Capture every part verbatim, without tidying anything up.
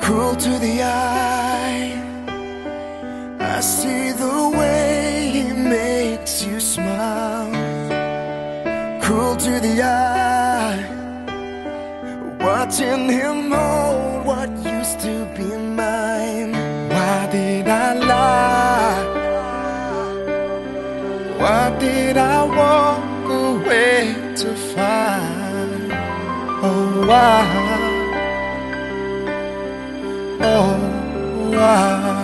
cruel to the eye. I see the way he makes you smile. Cruel to the eye, watching him hold what used to be mine. Why did I lie? Why did I walk away to find? Oh, why? Oh, why?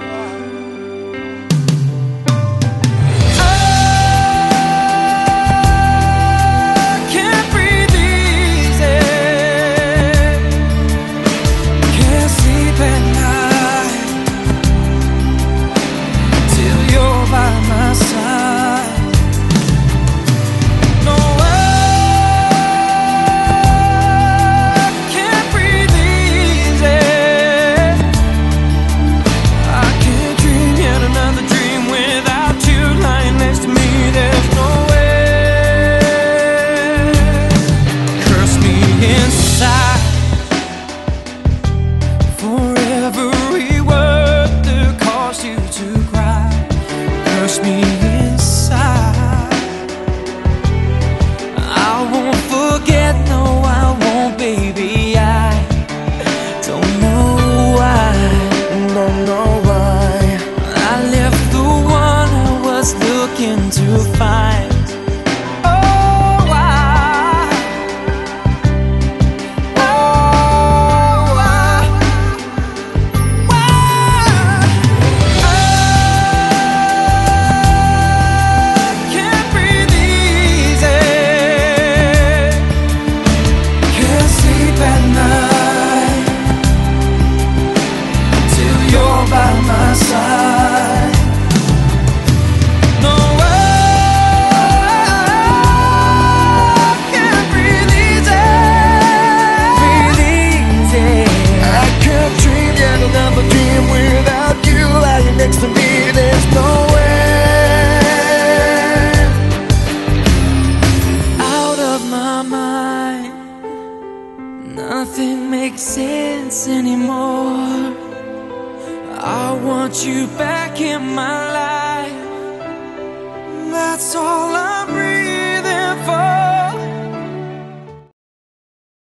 Me inside, I won't forget, no I won't, baby. I don't know why, don't know why I left the one I was looking to find. Next to me, there's no way. Out of my mind, nothing makes sense anymore. I want you back in my life. That's all I